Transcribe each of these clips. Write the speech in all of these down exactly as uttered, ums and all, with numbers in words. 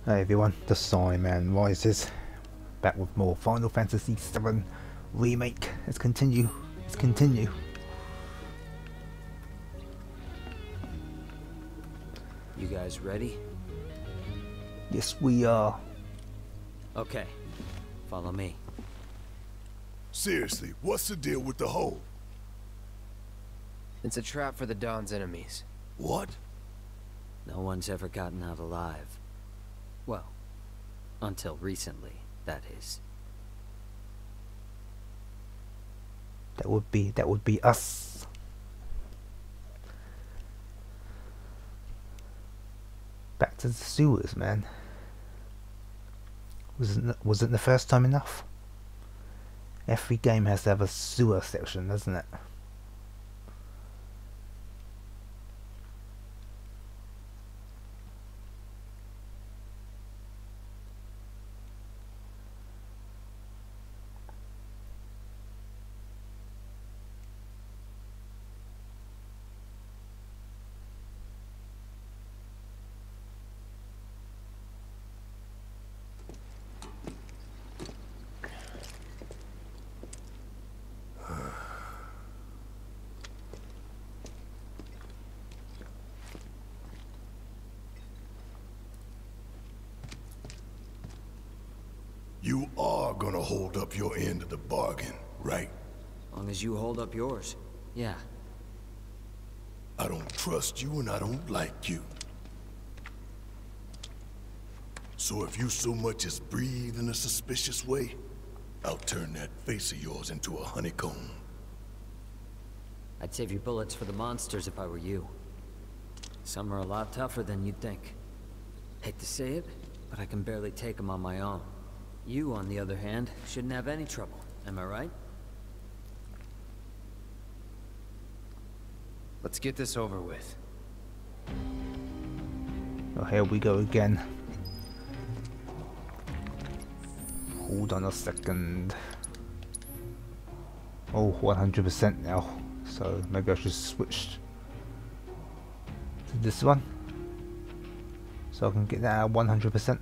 Hey everyone, the Cyman Rises, back with more Final Fantasy seven Remake. Let's continue, let's continue. You guys ready? Yes we are. Okay, follow me. Seriously, what's the deal with the hole? It's a trap for the Dawn's enemies. What? No one's ever gotten out alive. Well, until recently, that is. That would be, that would be us. Back to the sewers, man. Wasn't, wasn't the first time enough? Every game has to have a sewer section, doesn't it? You are gonna hold up your end of the bargain, right? As long as you hold up yours. Yeah. I don't trust you and I don't like you. So if you so much as breathe in a suspicious way, I'll turn that face of yours into a honeycomb. I'd save your bullets for the monsters if I were you. Some are a lot tougher than you'd think. Hate to say it, but I can barely take them on my own. You, on the other hand, shouldn't have any trouble. Am I right? Let's get this over with. Oh, here we go again. Hold on a second. Oh, one hundred percent now. So maybe I should switch to this one. So I can get that at one hundred percent.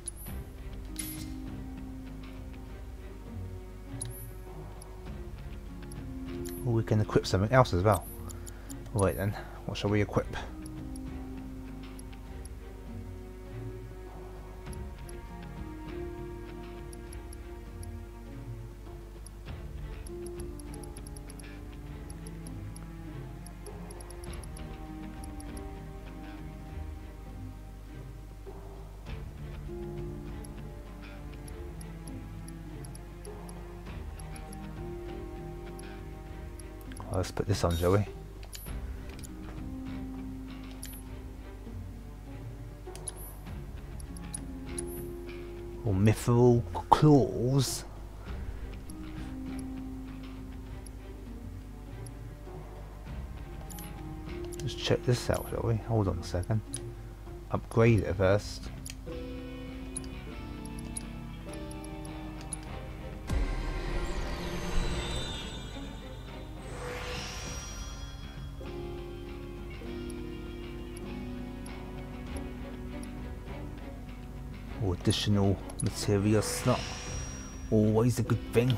Or we can equip something else as well. Right then, what shall we equip? Well, let's put this on, shall we? Or mithril claws. Let's check this out, shall we? Hold on a second. Upgrade it first. Or additional materials, not always a good thing.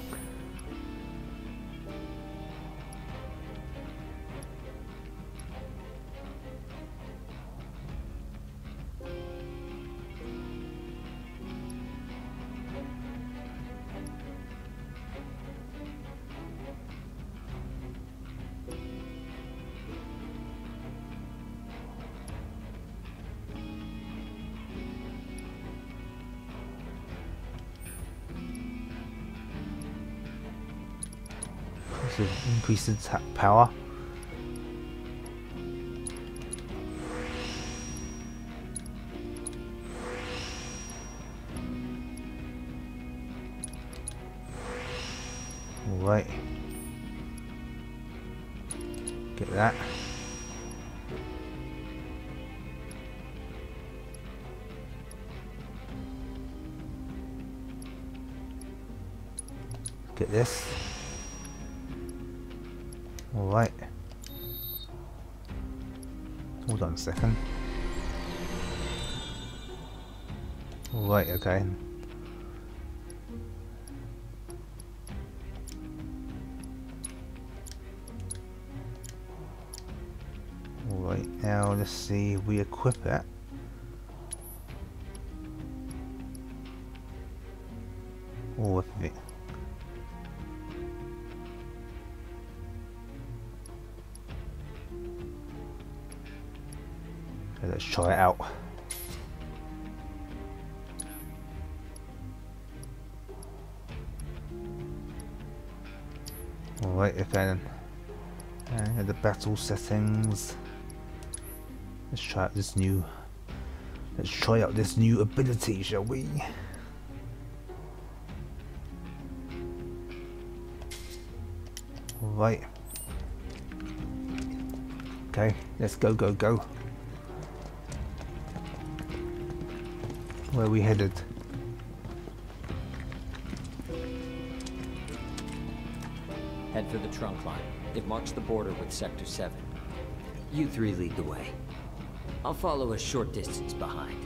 Increase its power. All right. Get that. Get this. Alright. Hold on a second. Right, okay. Right, now let's see if we equip it. Or if it... Okay, let's try it out. Alright, okay then. And the battle settings. Let's try out this new... Let's try out this new ability, shall we? Alright. Okay, let's go, go, go. Where are we headed? Head for the trunk line. It marks the border with Sector seven. You three lead the way. I'll follow a short distance behind.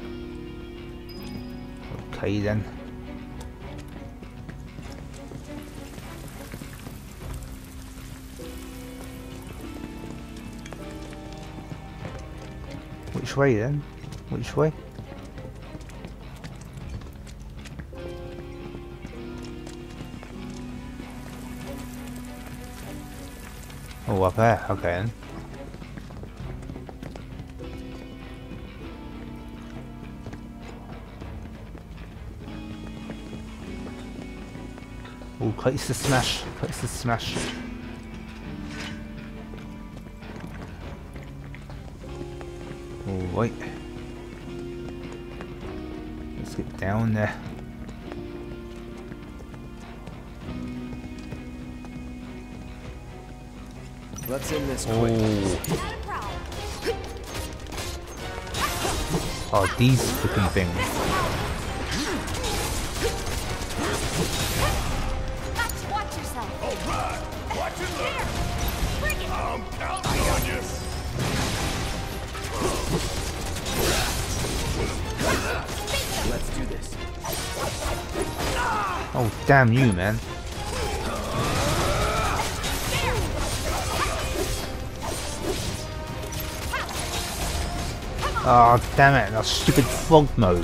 Okay then. Which way then? Which way? Oh, up there. Okay then. Oh, place to smash. Place to smash. Alright. Let's get down there. Let's end this quick. Oh. Oh, these freaking things. Watch yourself. All right, watch it look. Bring it. I'm counting on you. Let's do this. Oh, damn you, man. Oh, damn it, that stupid frog mode.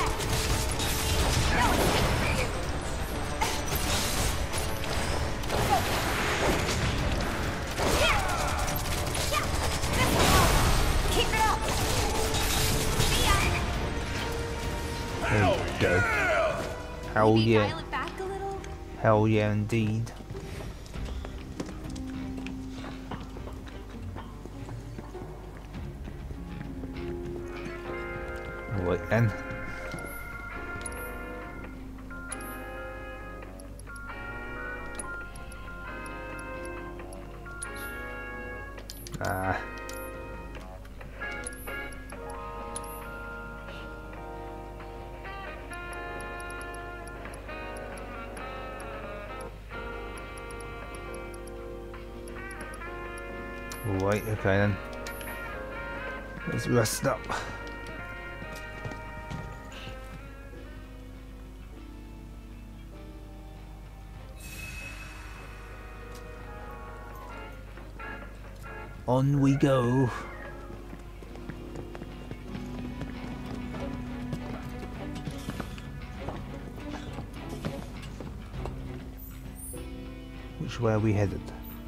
Keep it up. There we go. Hell Maybe yeah. dial it back a little. Hell yeah, indeed. Right then. Ah. Right, okay then. Let's rest up. On we go. Which way are we headed?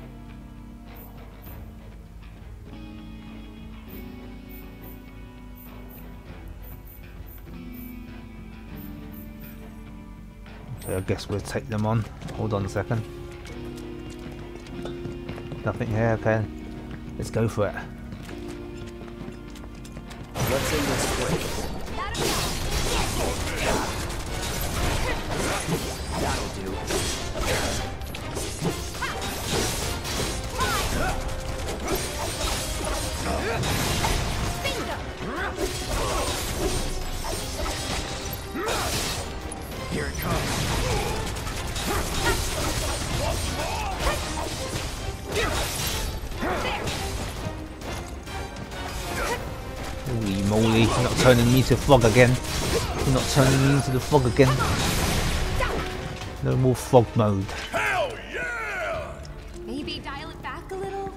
Okay, I guess we'll take them on. Hold on a second. Nothing here, okay. Let's go for it. Let's end this quick. That'll do. Here it comes. You're not turning me into frog again. You're not turning me into the frog again. No more frog mode. Hell yeah! Maybe dial it back a little.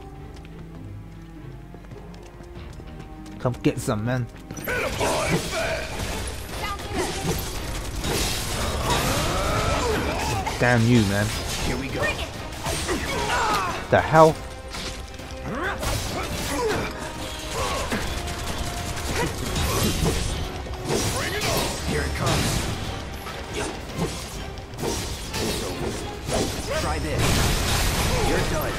Come get some, man. Hit him hard and fast! Sounds good. Damn you, man. Here we go. Bring it. The hell? Here it comes. Try this. You're done.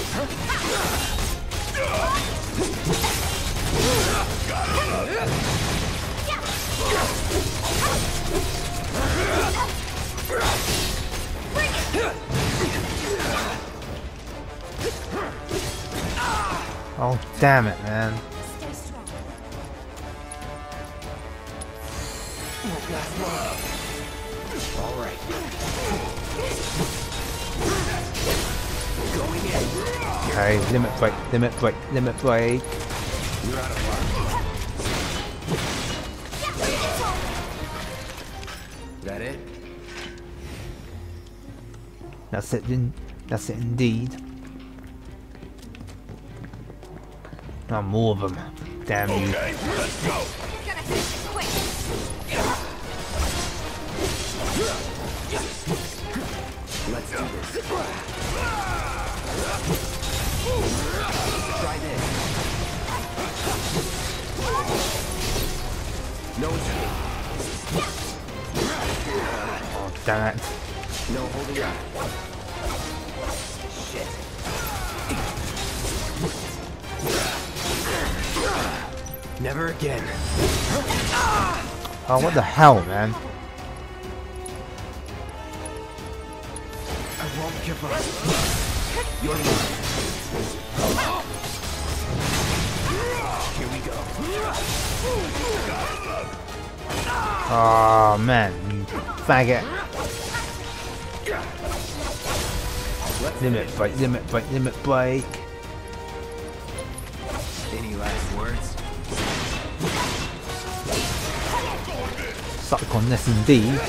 Oh, damn it, man. Stay strong. All right. Going in. Okay, limit break, limit break, limit break. You're out of luck. That it? That's it, in, that's it indeed. Not more of them. Damn you. Okay, let's go! Gotta finish it quick. Let's do this. Try this. No escape. Oh, damn it. No holding up. Shit. Never again. Oh, what the hell, man? I won't give up. You're mine. Here we go. Oh, man, you faggot. Limit break, limit break, limit break. Any last words? Suck on this indeed.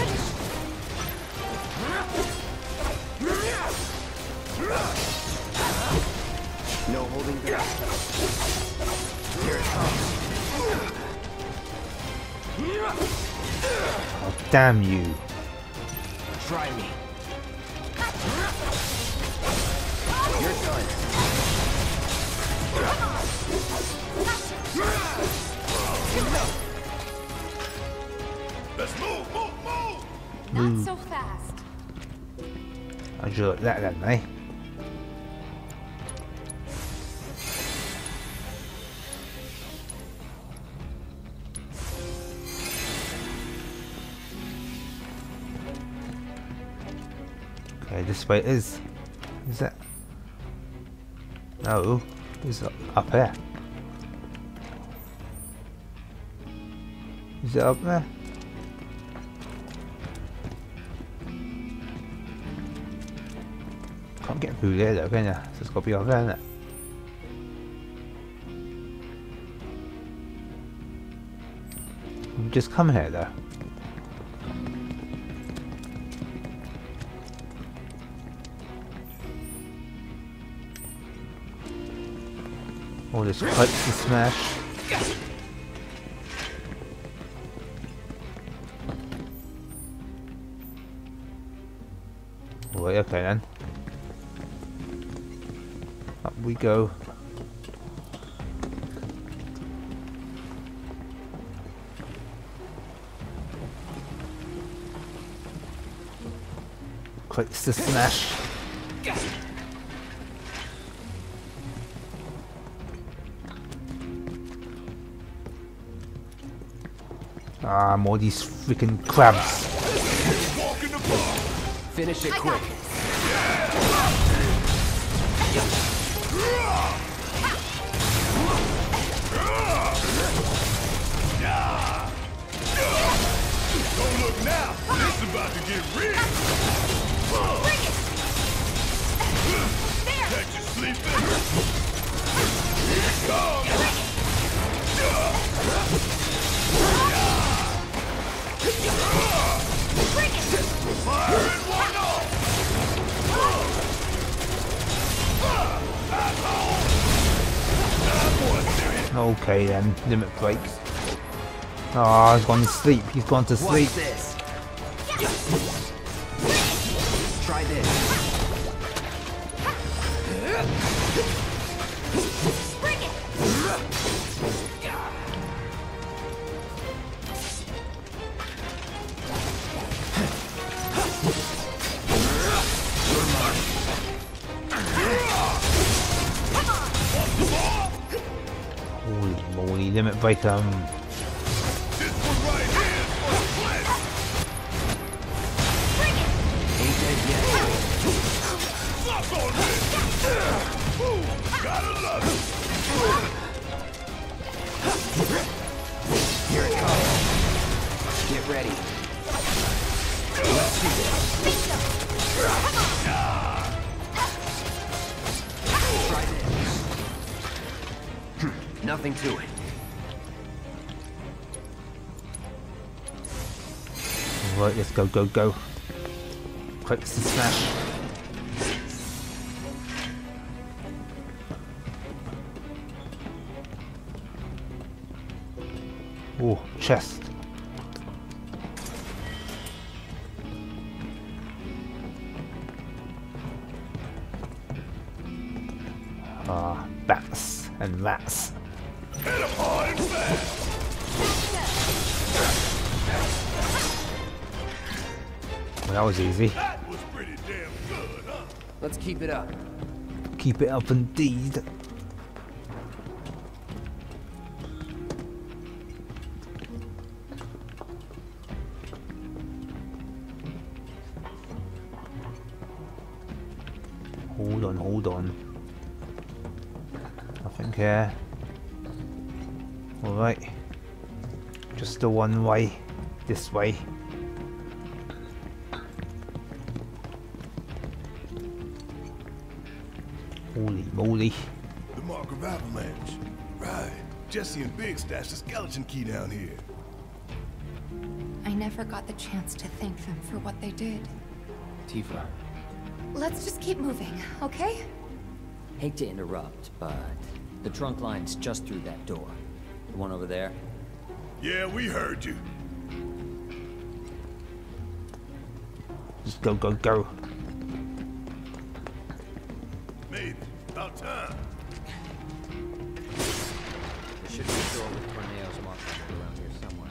No holding back. Here it comes. Oh, damn you. Try me. You're done. Let's move, move, move! Not so fast. I drew like that then, eh? Okay, this way it is. Is that? No, it's up, up here. Is it up there? Can't get through there though, can ya? So it's got to be up there, isn't it? We've just come here though. All this pipes to smash. Right, okay then. Up we go. Pipes to smash. Ah, more of these freaking crabs. Walk in the park! Finish it I quick. got this. Don't look now! This is about to get real! Bring it. There. Catch you sleeping! Here it comes! Okay then, limit break. Ah, oh, he's gone to sleep. He's gone to sleep. What's this? Try this. Bring it! Holy moly, limit break um This one right here is for the flesh. Ain't dead yet. Suck on this. Ooh, gotta love it. Here it comes. Get ready. Let's see this. Try this. Nothing to it. right, let's go, go, go. Quick to smash. Oh, chest. Ah, bats and rats. Hit him hard and fast. Well, that was easy. That was pretty damn good, huh? Let's keep it up. Keep it up indeed. Hold on, hold on. Nothing here. Alright. Just the one way. This way. Holy moly. The mark of avalanche. Right. Jesse and Big stashed the skeleton key down here. I never got the chance to thank them for what they did. Tifa. Let's just keep moving, okay? Hate to interrupt, but the trunk line's just through that door. The one over there. Yeah, we heard you. Just go, go, go. Made it. About time. There should be a door with Corneo's mark on it around here somewhere.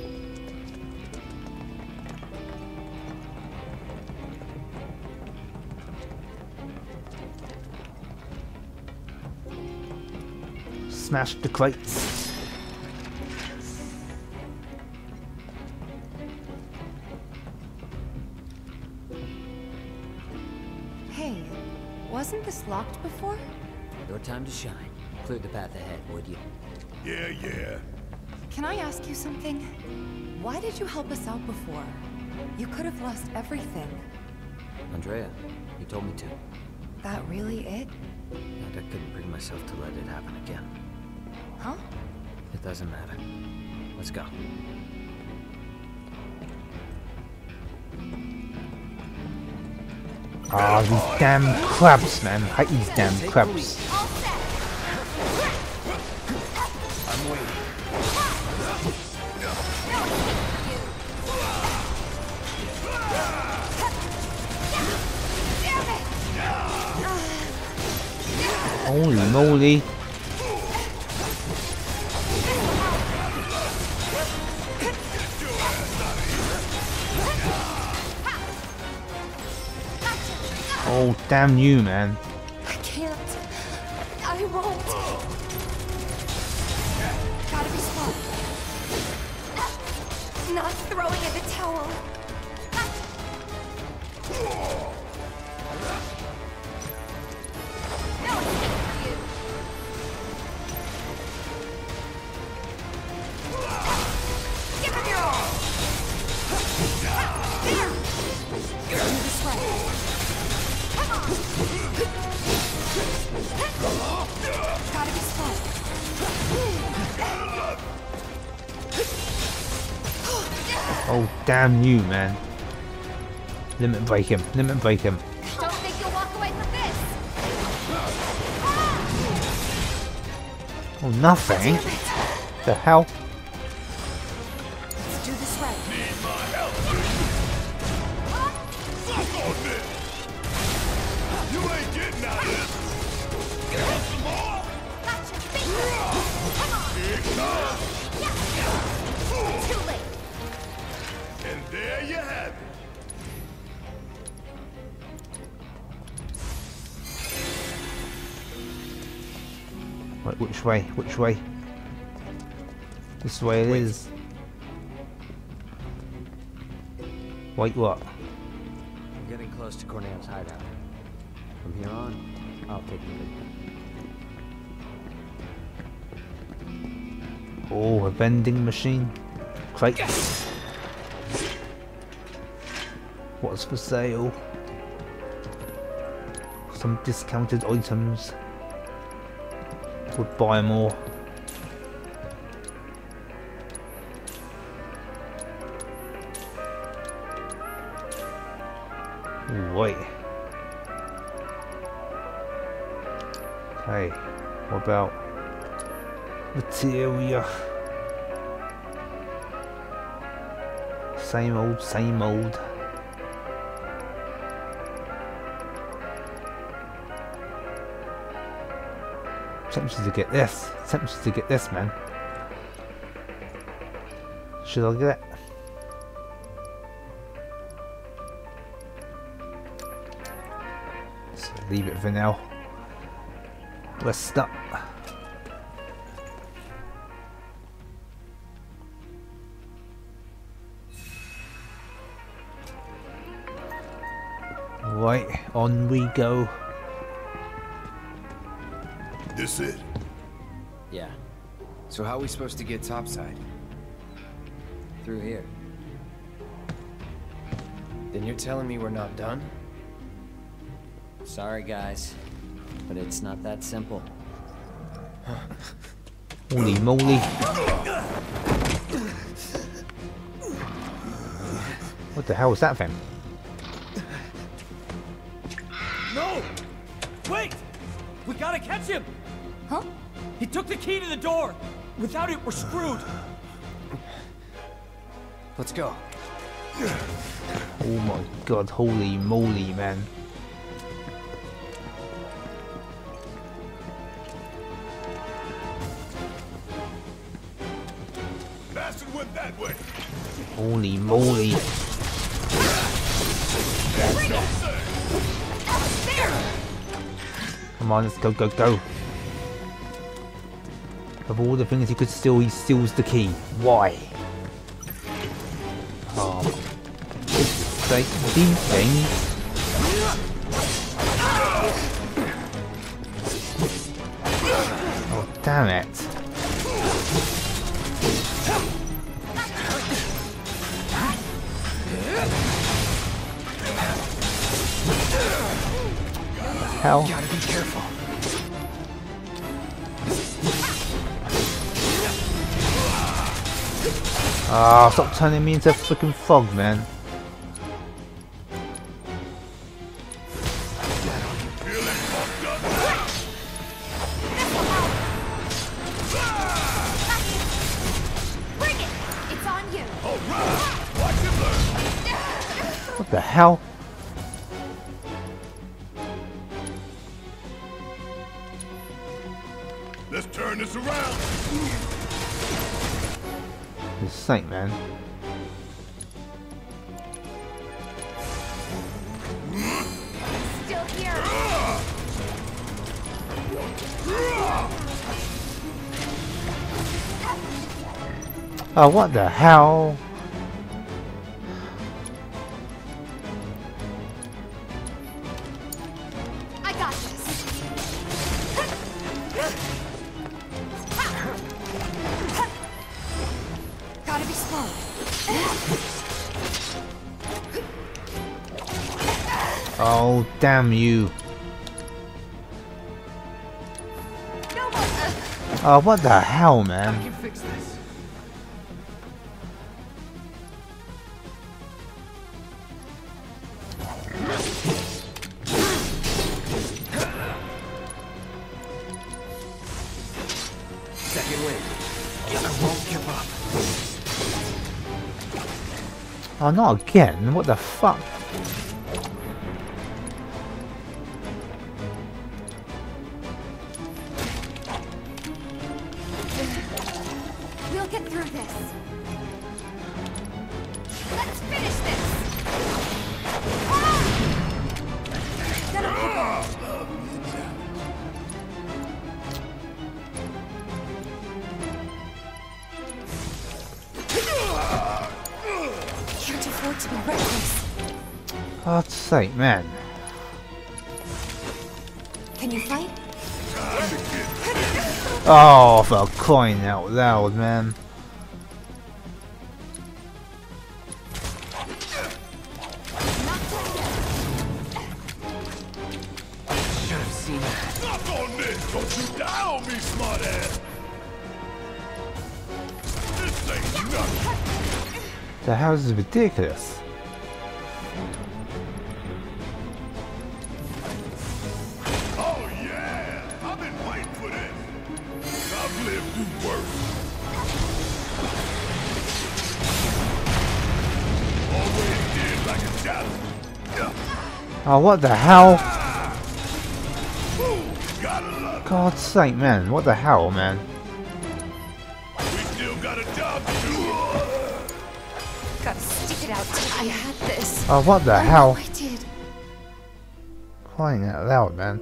Smash the crates. Hey, wasn't this locked before? Your time to shine. Clear the path ahead, would you? Yeah, yeah. Can I ask you something? Why did you help us out before? You could have lost everything. Andrea, you told me to. That really it? And I couldn't bring myself to let it happen again. Huh? It doesn't matter. Let's go. Ah, these damn crabs, man. I hate these damn crabs. All set! I'm waiting. Holy moly. Oh, damn you, man. I can't. I won't. Gotta be smart. Not throwing in the towel. No, it's you. Give him your all. This way. Gotta be smart. Oh, damn you, man. Limit break him. Limit break him. Don't think you'll walk away from this. Oh, nothing? The hell? Let's do this right. Need my help. Fuck on this. You ain't getting out of this. Want some more? Gotcha. Come on. Too late. And there you have it. Right, which way? Which way? This way it is. Wait, what? I'm getting close to Corneo's hideout. From here on, I'll take the lead. Oh, a vending machine. Crates. What's for sale? Some discounted items. Would buy more. Wait. Okay. What about materia? Same old, same old. Tempted to get this. Tempted to get this, man. Should I get it? So leave it for now. Rest up. Right, on we go. This it? Yeah, So how are we supposed to get topside? through here. Then you're telling me we're not done? Sorry, guys, but it's not that simple. Holy moly. What the hell was that thing? No! Wait! We gotta catch him! Huh? He took the key to the door! Without it, we're screwed! Let's go. Oh my god, holy moly, man. Bastard went that way. Holy moly. Come on, let's go, go, go. Of all the things he could steal, he steals the key. Why? Oh. Sake, these things. Oh, damn it. Hell. Gotta be careful. Ah, oh, stop turning me into a freaking frog, man. Bring it! It's on you! What the hell? Let's turn this around. This saint, man. Still here! Oh, what the hell? I got this! Gotta be slow. Oh, damn you. No more! Oh, what the hell, man? I can fix this. Oh, not again. What the fuck? We'll get through this. Let's finish this. Ah! Gonna Can't afford to be reckless. God's sake, man. Can you fight? Oh, for crying out loud, man. Should have seen that. Knock on this! Don't you die on me, smartass! This ain't nothing! The house is ridiculous. Oh yeah! I've been waiting for this! I've lived through worse. Always did like a challenge. Oh, what the hell? Gotta love it. God's sake, man. What the hell, man? We still got a job to do. Gotta stick it out. I had this. Oh, what the I hell? know I did. Crying out loud, man.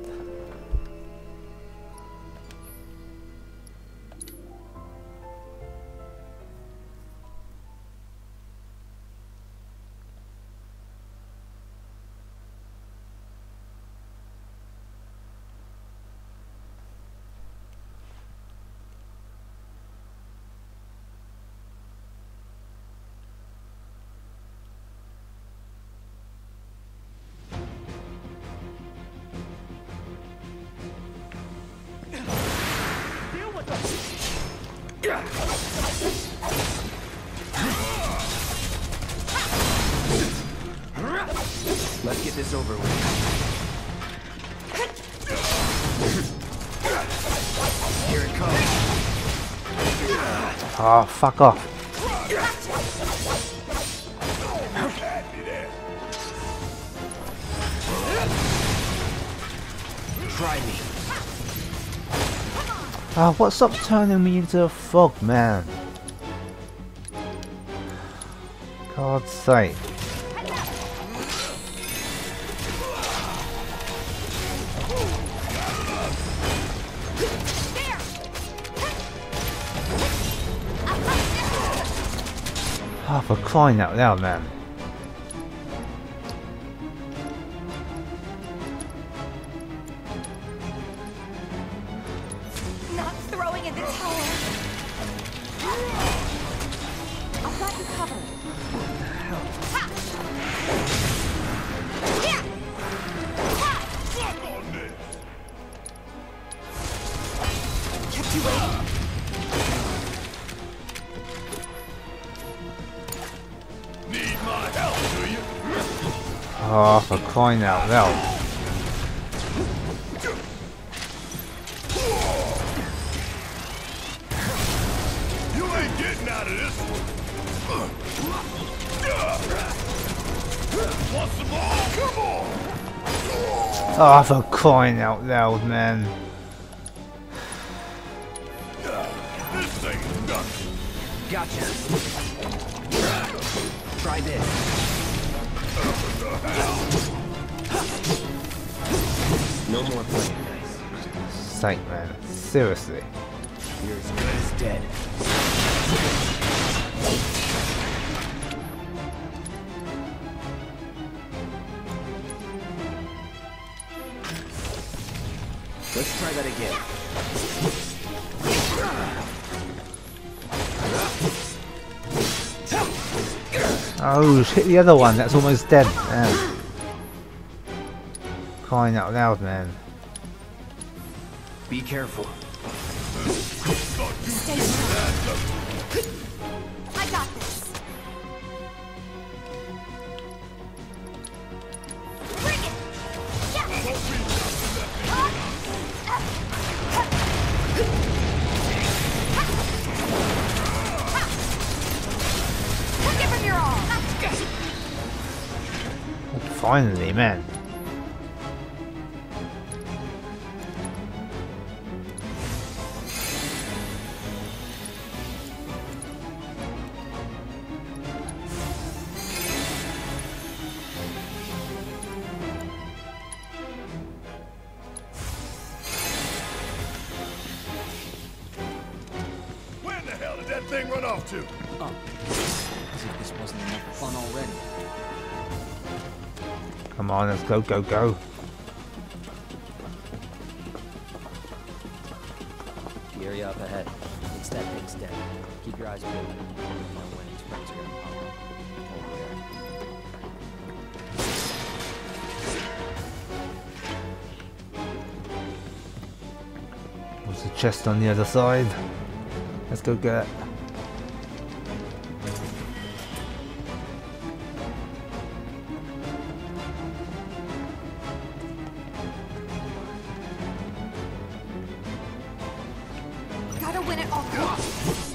Let's get this over with. Here it comes. Oh, fuck off. Try me. Oh, what's up turning me into a frog, man? God's sake. Oh, for crying out loud, man. Not throwing in the towel. I've got you covered. Ha! Here! Ha! Kept you waiting. Need my help, do you? Oh, for crying out loud. You ain't getting out of this one. Want some more? Come on! Oh, for crying out loud, man. This ain't nothing. Gotcha. Try this. No more playing nice. Sake, man. Seriously. You're as good as dead. Let's try that again. Oh, hit the other one. That's almost dead. Man. Crying out loud, man. Be careful. Stay strong. I got this. Bring it! Yeah! Give him your all! Finally, man. Where the hell did that thing run off to? Oh, as if this wasn't enough fun already. Come on, let's go, go, go. The area up ahead. It's that thing's dead. Keep your eyes peeled. You never know when its friends are gonna pop up. Over there. There's a chest on the other side. Let's go get it. Gotta win at all costs.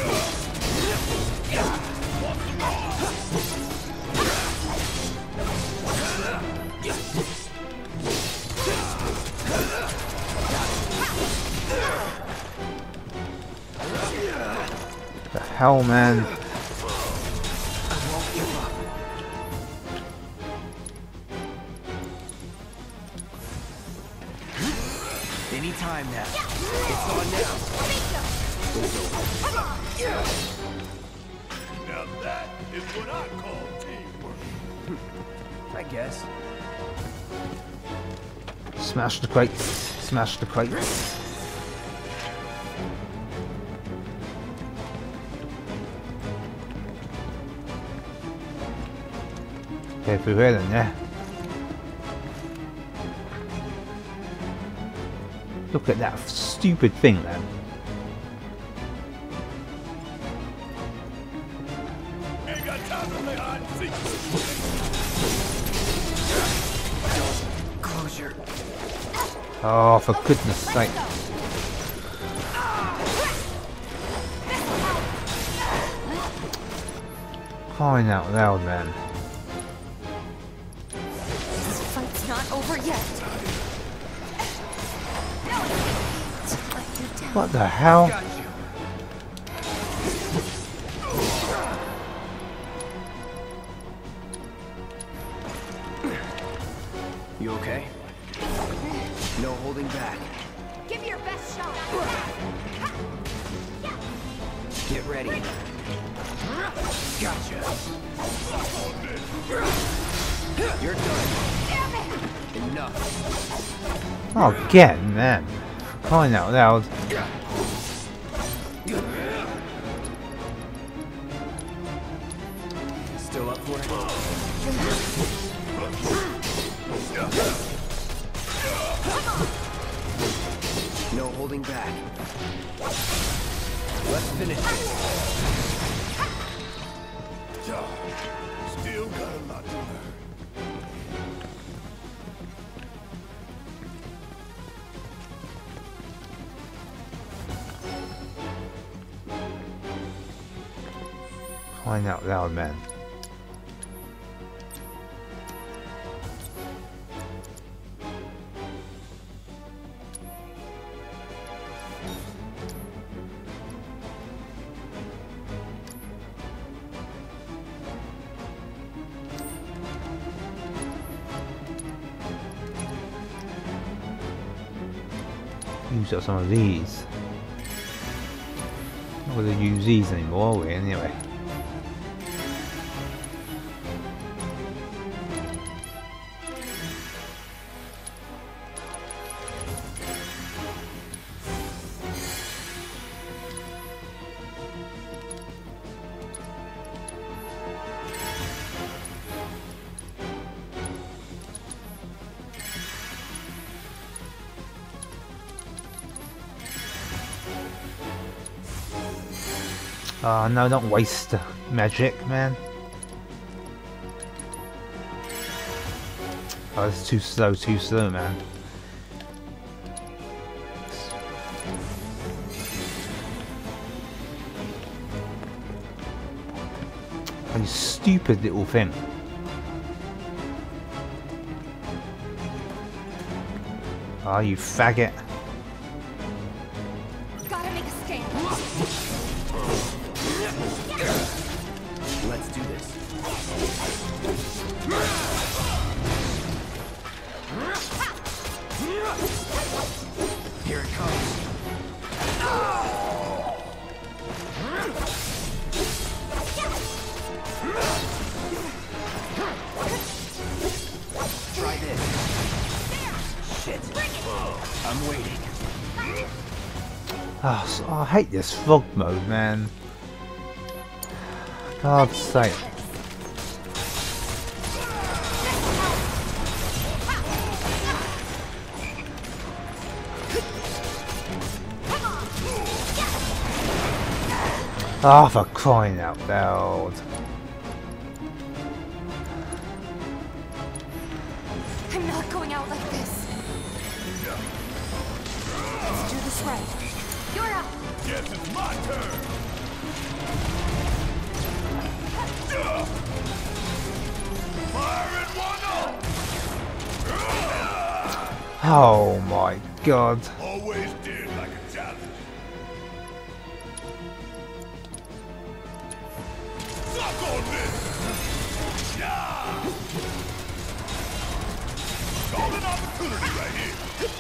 The hell, man. Any time now. It's on now. Now that is what I call teamwork. I guess. Smash the crates. Smash the crates. Okay, through here then, yeah. Look at that stupid thing, man. Ain't got time to play hide and seek. Closure. Oh, for goodness sake. Crying out loud, man. This fight's not over yet. What the hell? Got you. You okay? No holding back. Give me your best shot. Get ready. Gotcha. You're done. Damn it! Enough. Oh, again, man. Crying out loud. Still up for it? No holding back. Let's finish this. Still got a lot to learn. Crying out loud, man. Use up some of these. Not going to use these anymore, are we, anyway? Oh no, don't waste the magic, man. Oh, it's too slow, too slow, man. You stupid little thing. Ah, oh, you faggot. Gotta make a stand. Let's do this. Here it comes. Try this. Shit. I'm waiting. Oh, so, I hate this fog mode, man. God's sake. Oh, for crying out loud. I'm not going out like this. Let's do this right. You're up. Guess it's my turn. Fire at one up. Oh my god. Always did like a challenge. Suck on this. Yeah. Golden opportunity right here.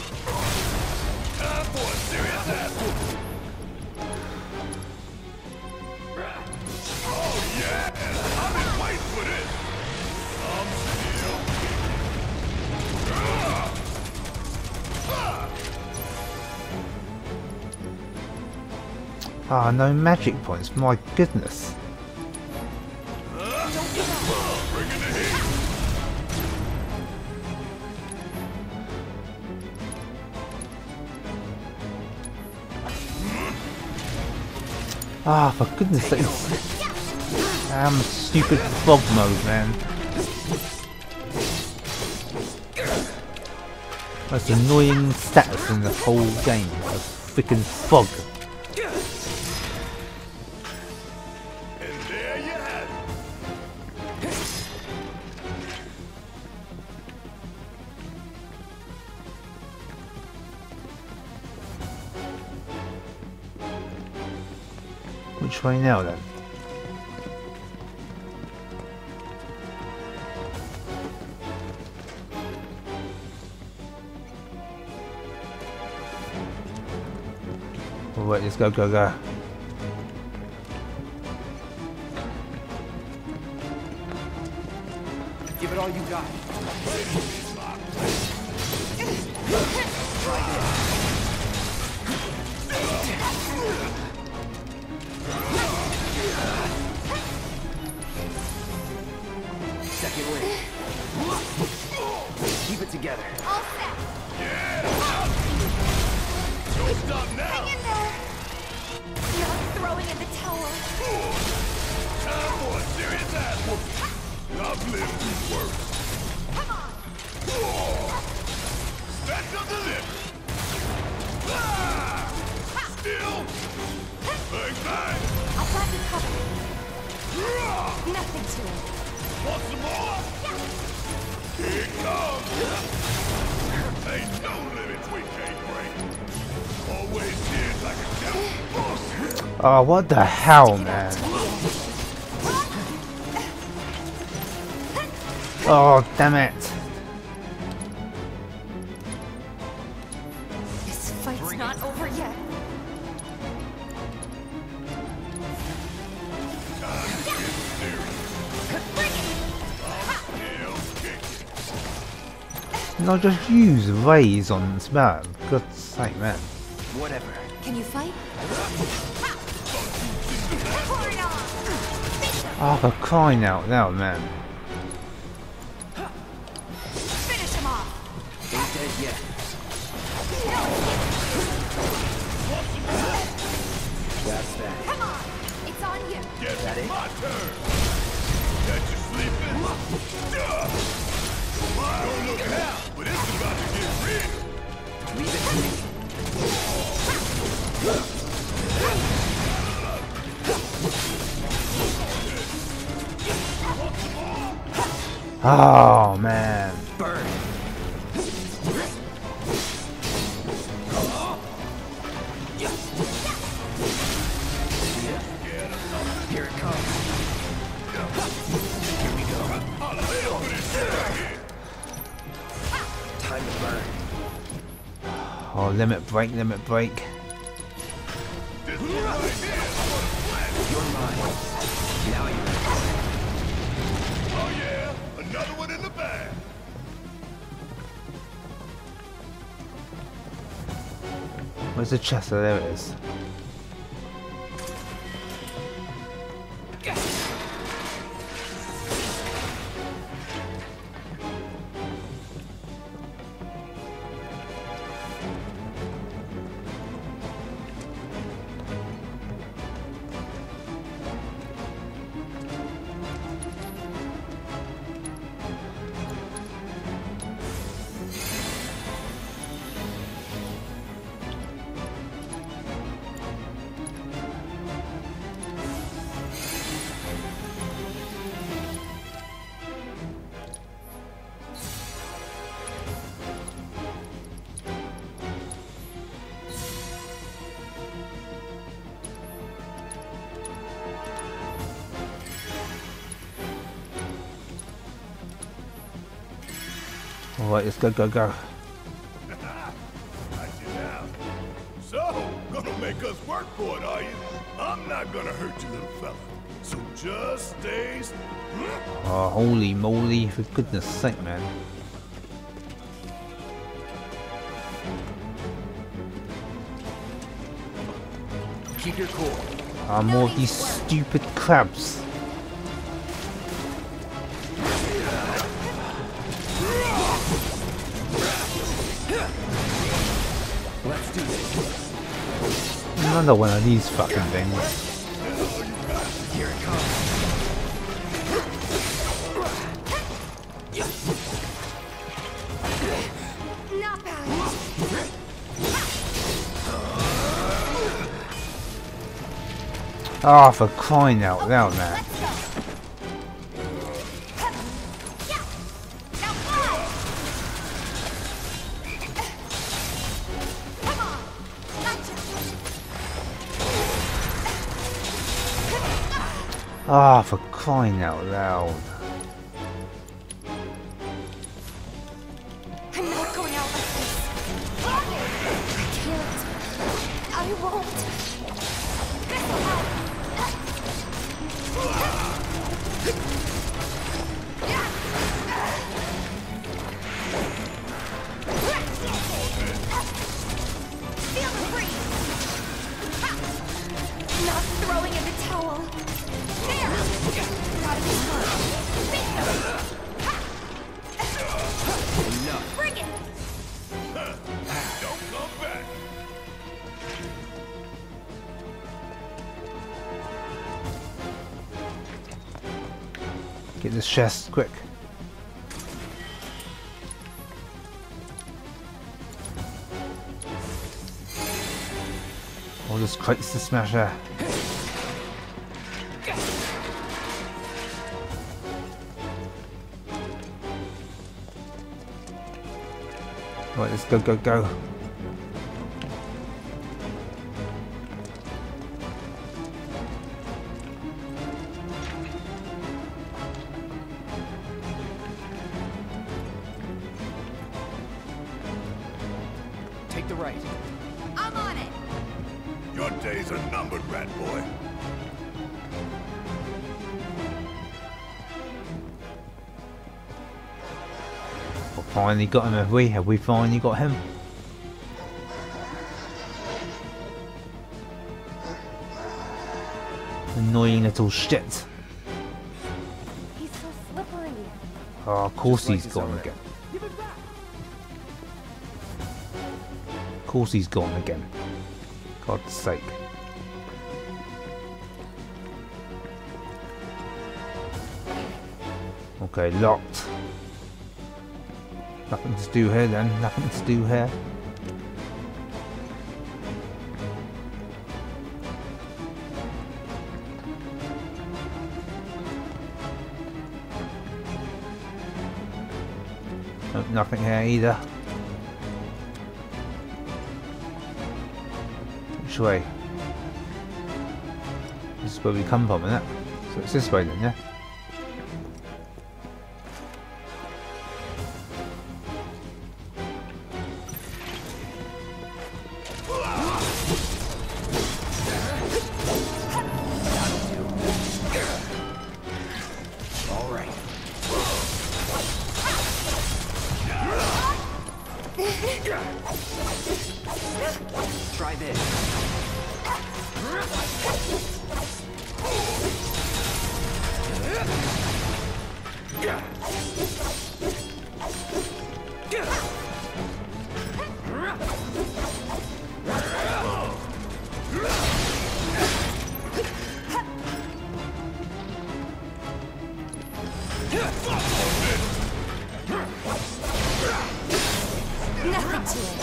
Time for a serious ass whooping. Oh yeah, I've been waiting for this. I'm still ah. Ah, no magic points, my goodness. Bringing the heat. Ah, for goodness sakes. Damn stupid fog mode, man. Most annoying status in the whole game. A freaking fog. And there you have it. Which way now then? Alright, let's go, go, go. Give it all you got. Second win. Keep it together. All set. Don't stop now. Hang in there. Not throwing in the towel. Time for a serious ass whooping. I've lived through worse. Come on. Stand up the lip. Ah! Still. Bang bang. I'll got you covered. Ah! Nothing to it. Want some more? Here it comes. Ain't no limits we can't break. Always did like a devil. Oh, what the hell, man? Oh, damn it. This fight's not over yet. No, just use rays on Sparrow. For God's sake, man. Whatever. Can you fight? Pour it on. Oh, for crying out loud, man. Finish him off. Ain't dead yet. That's that. Come on. It's on you. Guess That it's it? my turn. Catch you sleeping. Don't look out, but it's about to get real. Leave it to me. Oh man. Burn. Here it comes. Here we go. Time to burn. Oh, limit break, limit break. This one right here is for the flesh. You're mine. Now you're Oh yeah, another one in the bag. Where's the chest? Oh, there it is. Alright, let's go, go, go. Got you now. So, gonna make us work for it, are you? I'm not gonna hurt you, little fella. So just stay. st- Oh, holy moly, for goodness sake, man. keep your cool. Ah, more of these stupid crabs. Let's do this. Another one of these fucking things. Here it comes. Not bad. Ah, for crying out loud, man. Ah, for crying out loud. I'm not going out like this. I can't. I won't. This will help. Feel the breeze. Not throwing in the towel. There. Gotta be smart. Enough. Bring it. Don't come back. Get this chest, quick. All this crates to smash there. Right, let's go, go, go. Take the right. I'm on it. Your days are numbered, rat boy. We finally got him, have we? Have we finally got him? Annoying little shit. He's so slippery. Oh, of course Just like he's this gone over again. Of course he's gone again. God's sake. Okay, locked. Nothing to do here then. Nothing to do here. Nope, nothing here either. Which way? This is where we come from, isn't it? So it's this way then, yeah? Try this. Nothing to it.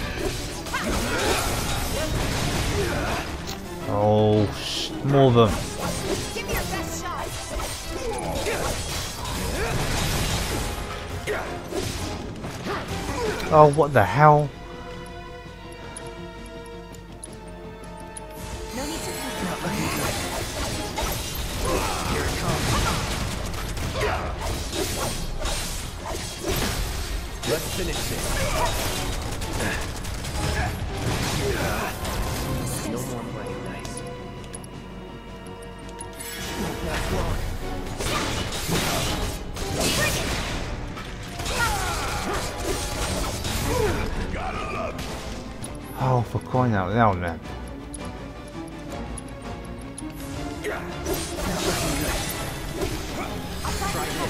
Oh, sh more of them. Give me your best shot. Oh, what the hell? No need to Not looking good. Here it comes. Let's finish this. No more playing nice. Not that long. Oh, for crying out loud, man. Not looking good. Try this.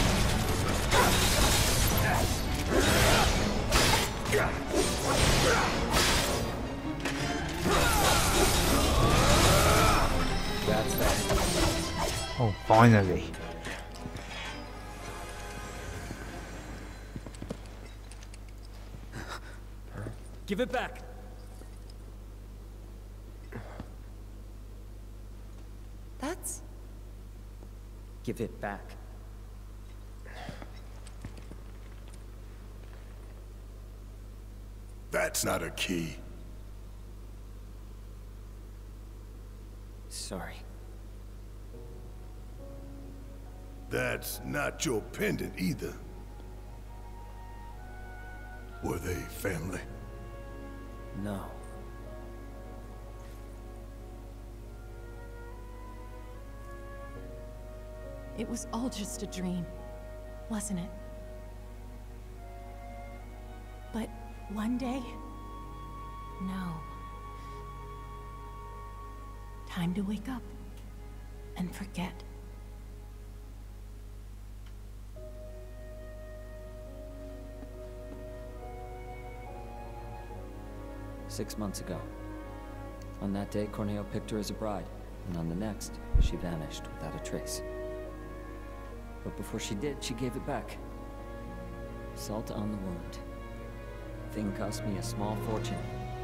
That's that. Oh, finally. Give it back. That's... Give it back. That's not a key. Sorry. That's not your pendant either. Were they family? No. It was all just a dream, wasn't it? But one day, no. Time to wake up and forget. Six months ago. On that day, Corneo picked her as a bride, and on the next, she vanished without a trace. But before she did, she gave it back. Salt on the wound. Thing cost me a small fortune.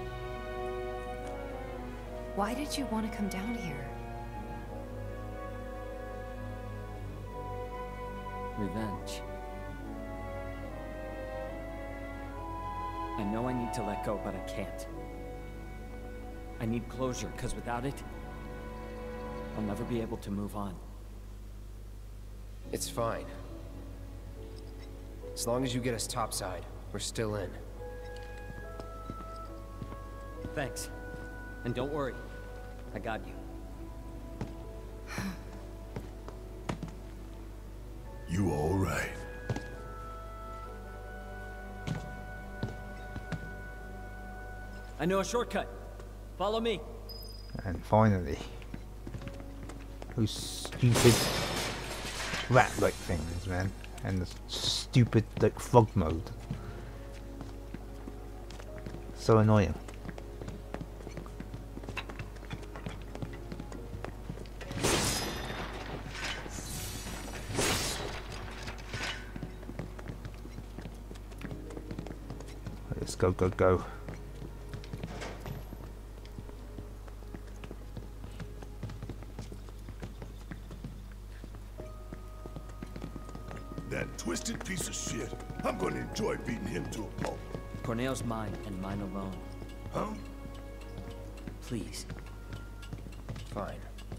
Why did you want to come down here? Revenge. I know I need to let go, but I can't. I need closure, because without it, I'll never be able to move on. It's fine. As long as you get us topside, we're still in. Thanks. And don't worry. I got you. You all right? I know a shortcut. Follow me. And finally. Those stupid rat-like things, man. And the stupid, like, frog mode. So annoying. Let's go, go, go. That twisted piece of shit. I'm gonna enjoy beating him to a pulp. Corneo's mine, and mine alone. Huh? Please. Fine.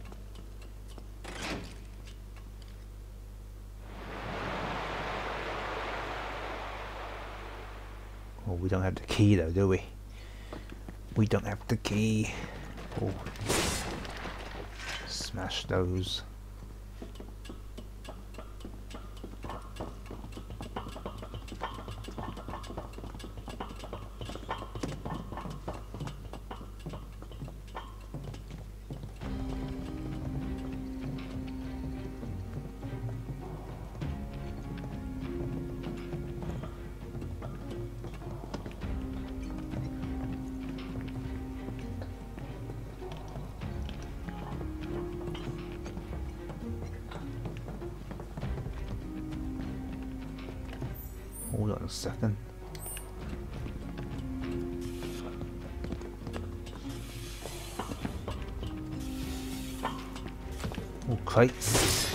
Oh, we don't have the key though, do we? We don't have the key. Oh. Smash those. Hold on a second. Oh, crates.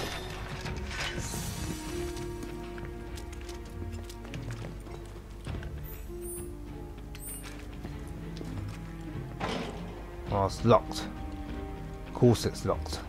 Oh, it's locked. Of course it's locked.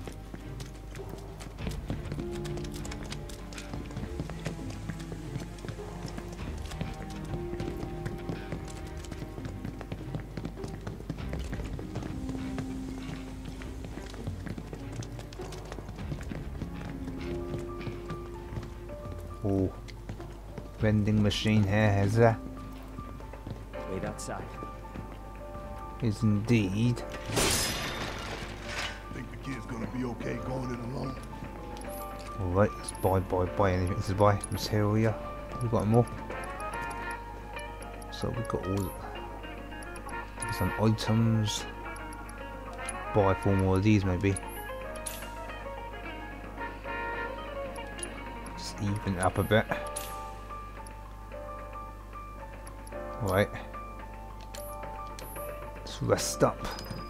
Oh, vending machine here, is there? Wait outside. Is indeed. Think the kid's gonna be okay going it alone? Alright, let's buy, buy, buy anything to buy. Material. We've got more. So we've got all some items. Buy four more of these maybe. Just even it up a bit. Right. Let's rest up.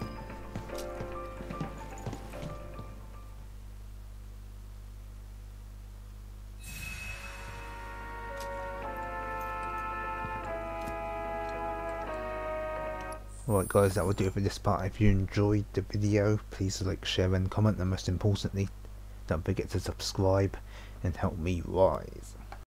Alright guys, that will do it for this part. If you enjoyed the video, please like, share and comment, and most importantly, don't forget to subscribe and help me rise.